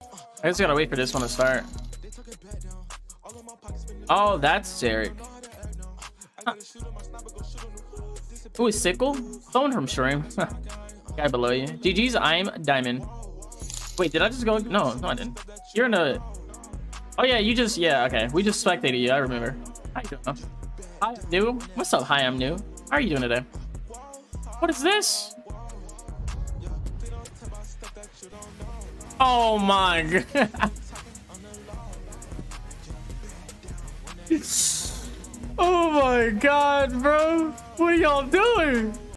I just gotta wait for this one to start. Oh, that's Zarek. Huh. Who is Sickle? Someone from Shroom. Guy below you. GG's, I'm Diamond. Wait, did I just go? No, I didn't. You're in a... Oh yeah, you just... Yeah, okay. We just spectated you, I remember. How you doing? Hi, I'm new. What's up? Hi, I'm new. How are you doing today? What is this? Oh my god. Oh my god, bro. What are y'all doing?